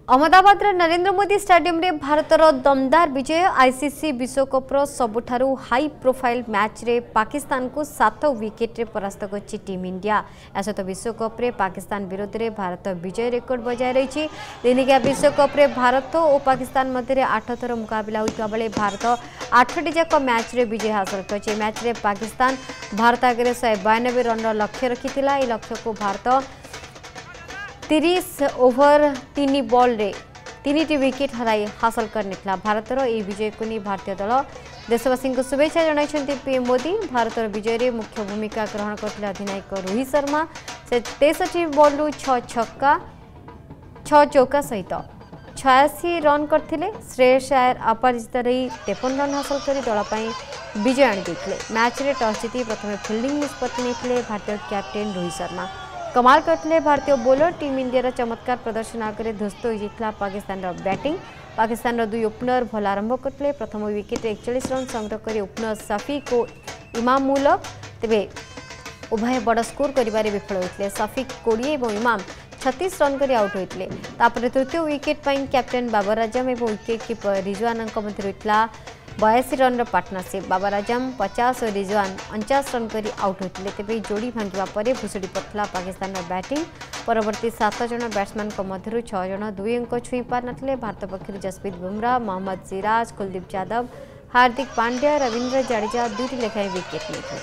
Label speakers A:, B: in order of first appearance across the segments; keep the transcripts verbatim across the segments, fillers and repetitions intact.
A: Ahmedabad Narendra Modi stadium रे भारतर दमदार विजय ICC विश्वकप सबुठारु हाई प्रोफाइल मैच रे पाकिस्तान को सात विकेट रे परास्त करछि टीम इंडिया। सहित विश्वकप रे पाकिस्तान विरोध में भारत विजय रेकर्ड बजाय रही। दिनिकिया विश्वकप रे भारत और पाकिस्तान मध्य आठ थर मुकाबला होता बेले भारत आठटी जाक मैच रे विजय हासिल कर। मैच रे पाकिस्तान भारत आगे शहे बयानबे रन लक्ष्य रखी। लक्ष्य को भारत तीस ओवर तीन बॉल रे तीन विकेट हराई हासिल करने भारतर यह विजय को नहीं भारतीय दल देशवासी को शुभेच्छा जनाइछन्ति पीएम मोदी। भारतर विजय रे मुख्य भूमिका ग्रहण करथिले अधिनायक रोहित शर्मा। से तेसठी बॉल रु छह छक्का छह चौका सहित छयासी रन करथिले। श्रेयस अय्यर अपराजित रही तेपन रन हासिल कर दल पर विजय आनी। मैच रे टॉस जीति प्रथम फिल्डिंग निष्पत्ति नेइथिले भारतीय कैप्टेन रोहित शर्मा। कमाल करथिले भारतीय बोलर। टीम इंडिया चमत्कार प्रदर्शन आगे ध्वस्त हो जाता पाकिस्तान बैटिंग। पाकिस्तान दुई ओपनर भल आरंभ करते। प्रथम विकेट एकचाश रन संग्रह कर ओपनर सफीक और इमाम उल तेरे उभय बड़ स्कोर कर विफल होते। सफीक कोड़े और इमाम छत्तीस रन कर आउट होते। तृतीय विकेट पर कैप्टेन बाबर आजम और विकेट कीपर रिजवान मध्य बयासी रन पार्टनरशिप। बाबर आजम पचास और रिजवान अनचास रन कर आउट होते। तेज जोड़ी भांगा पर भुशुड़ी पड़ता पाकिस्तान बैटिंग। परवर्ती सात जन बैट्समैन मध्य छह जन दुई अंक छुई पार नथिले। भारत पक्षर जसप्रीत बुमराह, मोहम्मद सिराज, कुलदीप यादव, हार्दिक पांड्या, रविंद्र जडेजा दुईटी लेखाएं विकेट लेते।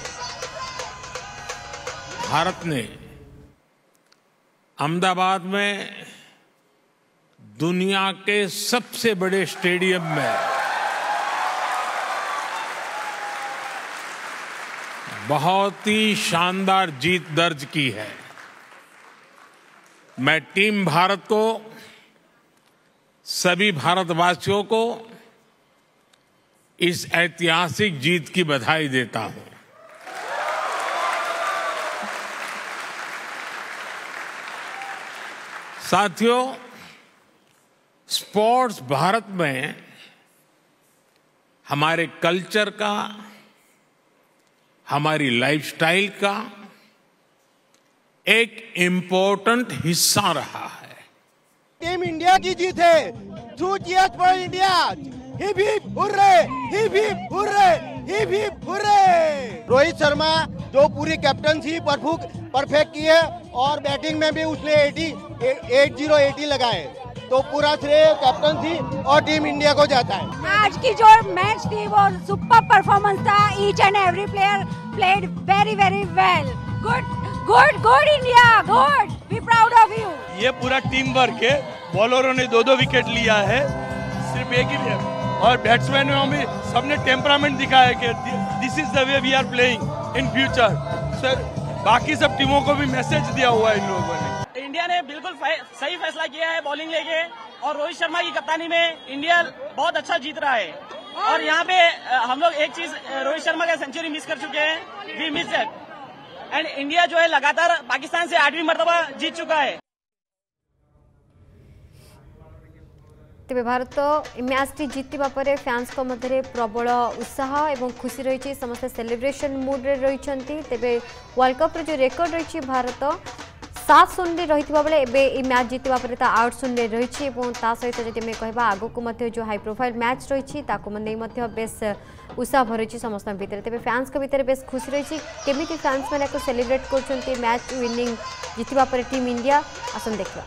B: भारत ने अहमदाबाद में दुनिया के सबसे बड़े स्टेडियम में बहुत ही शानदार जीत दर्ज की है। मैं टीम भारत को, सभी भारतवासियों को इस ऐतिहासिक जीत की बधाई देता हूं। साथियों, स्पोर्ट्स भारत में हमारे कल्चर का, हमारी लाइफस्टाइल का एक इम्पोर्टेंट हिस्सा रहा है।
C: टीम इंडिया की जीत है। Two cheers for India. Hip hip hurray, hip hip hurray, hip hip hurray. Rohit Sharma जो पूरी कैप्टनसी परफेक्ट की है और बैटिंग में भी उसने अस्सी अस्सी अस्सी लगाए, तो पूरा श्रेय कैप्टनसी और टीम इंडिया को जाता है।
D: आज की जो मैच थी वो सुपर परफॉर्मेंस था। Each and every player played very very well. Good good good India, good, we proud of you.
E: ये पूरा टीम वर्क है। बॉलरों ने दो दो विकेट लिया है, सिर्फ एक ही, और बैट्समैनों में सबने टेम्परामेंट दिखाया कि this is the way we are playing in future. Sir बाकी सब टीमों को भी मैसेज दिया हुआ है इन लोगों ने।
F: इंडिया ने बिल्कुल सही फैसला किया है बॉलिंग लेके, और रोहित शर्मा की कप्तानी में इंडिया बहुत अच्छा जीत रहा है। और यहाँ पे हम लोग एक चीज, रोहित शर्मा का सेंचुरी मिस कर चुके हैं, we miss that. And India जो है लगातार पाकिस्तान से आठवीं मर्तबा जीत चुका है।
A: तेज भारत मैच टी जीतवा पर फैंस को मध्य प्रबल उत्साह और खुशी रही। समस्त सेलिब्रेशन मूड रे रही। तेज वर्ल्ड कप जो रेकर्ड रही भारत सात शून्य रही बेले एवं मैच जीतवा पर आठ शून्य रही। सहित जब कह आग को जो हाई प्रोफाइल मैच रही नहीं बेस उत्साह भरी समस्त भितर। तेज फैंस को भितर बेस खुशी रही। केमी फैंस मैंने सेलिब्रेट कर मैच विनिंग जीतवा पर टीम इंडिया। आसन देखा।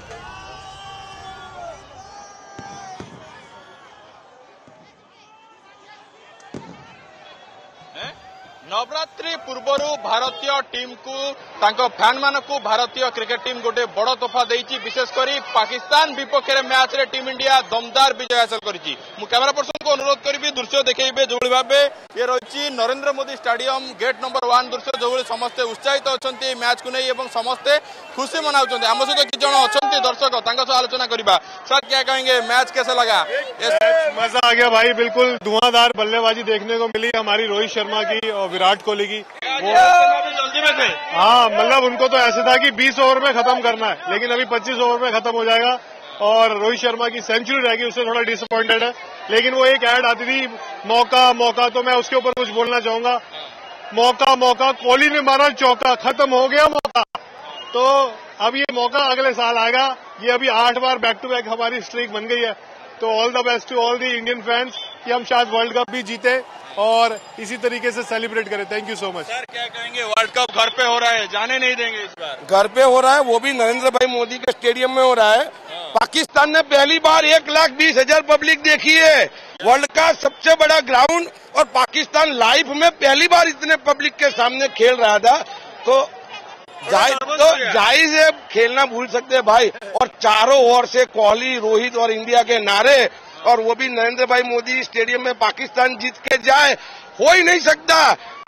G: नवरात्रि पूर्वर भारतीय टीम को तांको फैन मान को भारतीय क्रिकेट टीम गोटे बड़ तोहफा देती। विशेषकर पाकिस्तान विपक्ष में मैच रे टीम इंडिया दमदार विजय हासिल करी। कैमेरा पर्सन को अनुरोध करी दृश्य देखेबे जो भाव ये रही Narendra Modi stadium gate number one दृश्य जो समस्ते उत्साहित अच्छा मैच को नहीं समस्ते खुशी मनाउं। आम सहित कि जन अच्छा दर्शक आलोचना करवा। सर क्या कहेंगे, मैच कैसे लगा?
H: मजा आ गया भाई, बिल्कुल धुआंधार बल्लेबाजी देखने को मिली हमारी रोहित शर्मा की और विराट कोहली की। वो
G: जल्दी में थे।
H: हाँ, मतलब उनको तो ऐसे था कि बीस ओवर में खत्म करना है, लेकिन अभी पच्चीस ओवर में खत्म हो जाएगा। और रोहित शर्मा की सेंचुरी रहेगी, उससे थोड़ा डिसअपॉइंटेड है। लेकिन वो एक ऐड आती थी मौका मौका, तो मैं उसके ऊपर कुछ बोलना चाहूंगा। मौका मौका, कोहली ने मारा चौका, खत्म हो गया मौका। तो अब ये मौका अगले साल आएगा। ये अभी आठ बार बैक टू बैक हमारी स्ट्रीक बन गई है। तो all the best to all the Indian fans कि हम शायद वर्ल्ड कप भी जीते और इसी तरीके से सेलिब्रेट करें। Thank you so much.
G: Sir क्या कहेंगे, वर्ल्ड कप घर पे हो रहा है, जाने नहीं देंगे इस बार?
I: घर पे हो रहा है, वो भी नरेंद्र भाई मोदी के स्टेडियम में हो रहा है। पाकिस्तान ने पहली बार एक लाख बीस हजार पब्लिक देखी है, वर्ल्ड का सबसे बड़ा ग्राउंड, और पाकिस्तान लाइफ में पहली बार इतने पब्लिक के सामने खेल रहा था। तो जायज तो जायज है, खेलना भूल सकते हैं भाई। और चारों ओर से कोहली, रोहित और इंडिया के नारे, और वो भी नरेंद्र भाई मोदी स्टेडियम में पाकिस्तान जीत के जाए, हो ही नहीं सकता।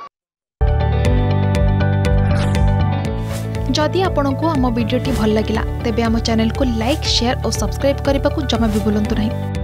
J: जदि आपंक आम भिडी भल लगा तेब आम चैनल को लाइक, शेयर और सब्सक्राइब करने को जमा भी भूलु नहीं।